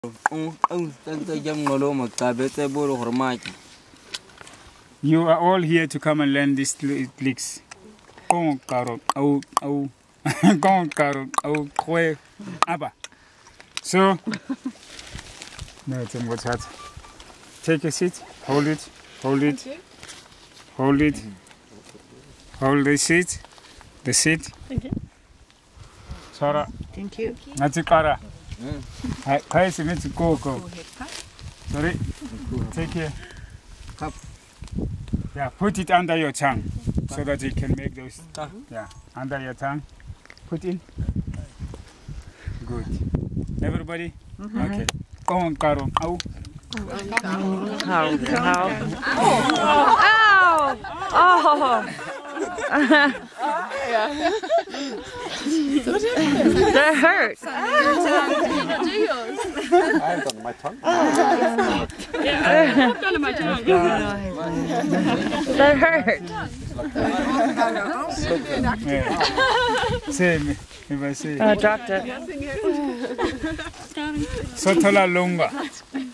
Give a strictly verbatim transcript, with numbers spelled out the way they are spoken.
You are all here to come and learn these licks. So, take a seat, hold it, hold it, hold it, hold the seat, the seat. Thank you. Sara. Thank you. Natikara. Hi, go, go. Sorry. Take care. Cup. Yeah, put it under your tongue so that you can make those. Yeah, under your tongue. Put in. Good. Everybody? Mm-hmm. Okay. Go on, Karo. Ow. How? How? Oh! Oh! That hurt. I've done my tongue. Yeah, I've done my tongue. That hurt. Same. If I say. I dropped it. Sotola lunga.